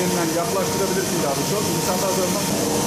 şeyinden yaklaştırabilirsiniz abi. Çok insanlar görmez.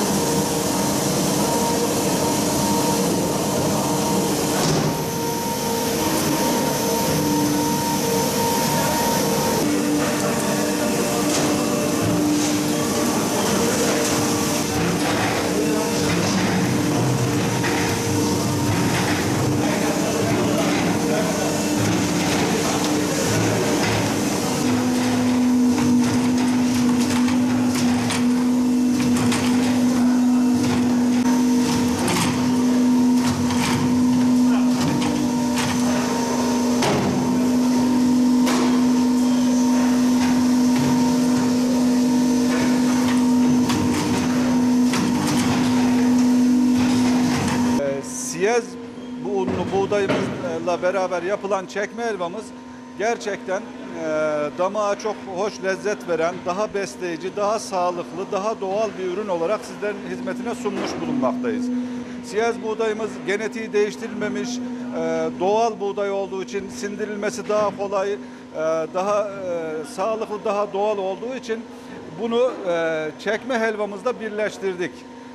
Siyez bu unlu buğdayımızla beraber yapılan çekme helvamız gerçekten damağa çok hoş lezzet veren, daha besleyici, daha sağlıklı, daha doğal bir ürün olarak sizlerin hizmetine sunmuş bulunmaktayız. Siyez buğdayımız genetiği değiştirilmemiş, doğal buğday olduğu için sindirilmesi daha kolay, daha sağlıklı, daha doğal olduğu için bunu çekme helvamızla birleştirdik.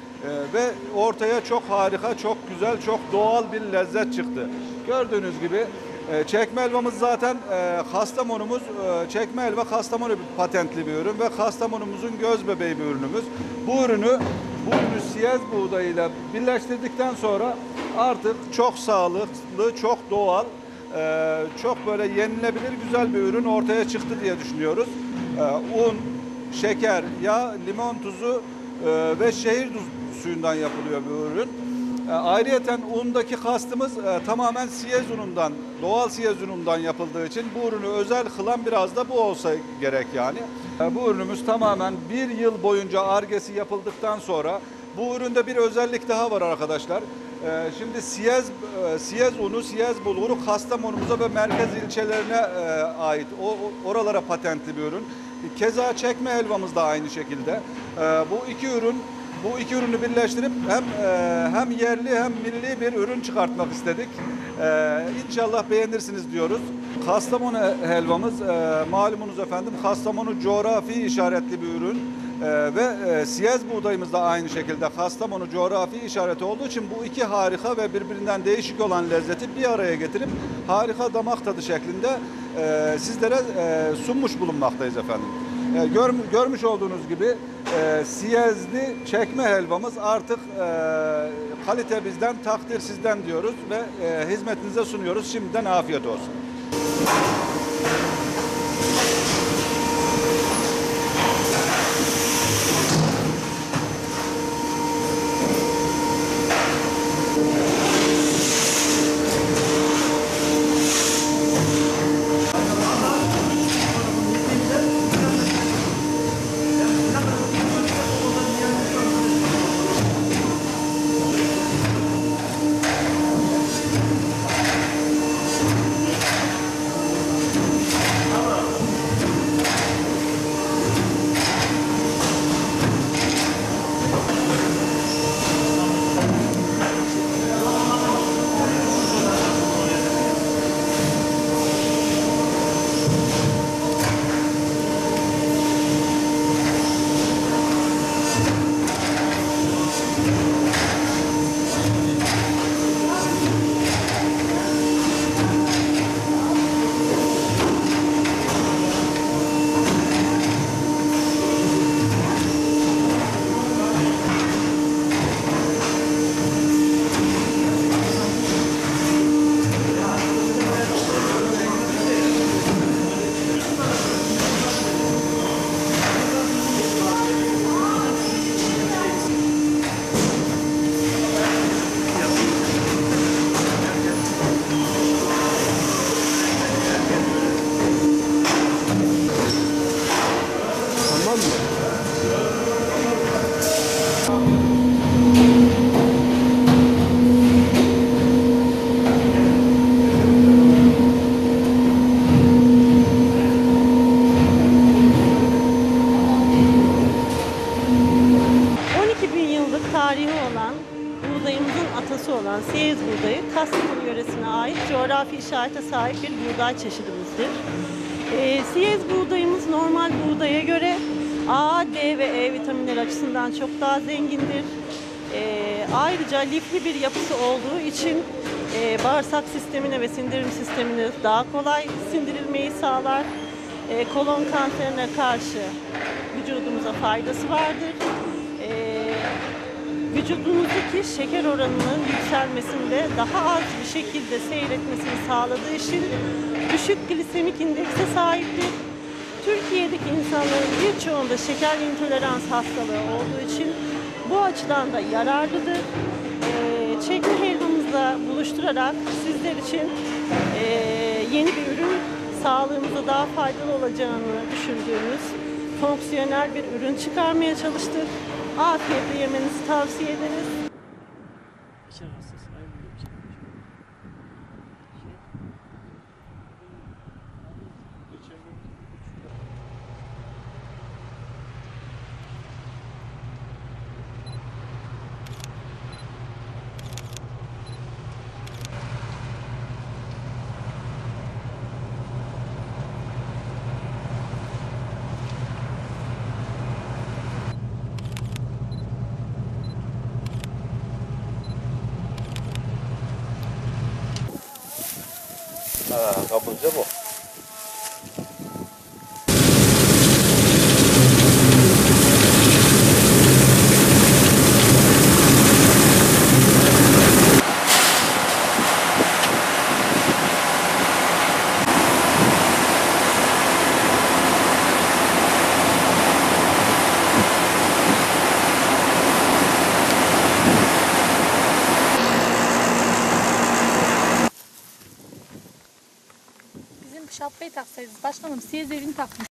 Ve ortaya çok harika, çok güzel, çok doğal bir lezzet çıktı. Gördüğünüz gibi çekme helvamız zaten Kastamonumuz, çekme helva Kastamonu patentli bir ürün ve Kastamonumuzun göz bebeği bir ürünümüz. Bu ürünü siyez buğdayıyla birleştirdikten sonra artık çok sağlıklı, çok doğal, çok böyle yenilebilir güzel bir ürün ortaya çıktı diye düşünüyoruz. Un, şeker, yağ, limon tuzu ve şehir suyundan yapılıyor bu ürün. Ayrıyeten undaki kastımız tamamen siyez unundan, doğal siyez unundan yapıldığı için bu ürünü özel kılan biraz da bu olsa gerek yani. Bu ürünümüz tamamen bir yıl boyunca Ar-Ge'si yapıldıktan sonra bu üründe bir özellik daha var arkadaşlar. Şimdi siyez unu, siyez bulguru Kastamonumuza ve merkez ilçelerine ait. Oralara patentli bir ürün. Keza çekme helvamız da aynı şekilde. Bu iki ürünü birleştirip hem yerli hem milli bir ürün çıkartmak istedik. İnşallah beğenirsiniz diyoruz. Kastamonu helvamız malumunuz efendim Kastamonu coğrafi işaretli bir ürün. Ve siyez buğdayımız da aynı şekilde Kastamonu coğrafi işareti olduğu için bu iki harika ve birbirinden değişik olan lezzeti bir araya getirip harika damak tadı şeklinde sizlere sunmuş bulunmaktayız efendim. Görmüş olduğunuz gibi siyezli çekme helvamız artık kalite bizden, takdir sizden diyoruz ve hizmetinize sunuyoruz. Şimdiden afiyet olsun. 12.000 yıllık tarihi olan buğdayımızın atası olan Siyez buğdayı Kastamonu yöresine ait coğrafi işarete sahip bir buğday çeşidimizdir. Siyez buğdayımız normal buğdaya göre A, D ve E vitaminleri açısından çok daha zengindir. Ayrıca lifli bir yapısı olduğu için bağırsak sistemine ve sindirim sistemine daha kolay sindirilmeyi sağlar. Kolon kanserine karşı vücudumuza faydası vardır. Vücudunuzdaki şeker oranının yükselmesinde daha az bir şekilde seyretmesini sağladığı için düşük glisemik indekse sahiptir. Türkiye'deki insanların birçoğunda şeker intolerans hastalığı olduğu için bu açıdan da yararlıdır. Çekme helvamızla buluşturarak sizler için yeni bir ürün, sağlığımıza daha faydalı olacağını düşündüğümüz fonksiyonel bir ürün çıkarmaya çalıştık. Afiyetle yemenizi tavsiye ederiz. Kapınca bu. Bizim şapkayı taksaydınız başkanım, siz evini takmış.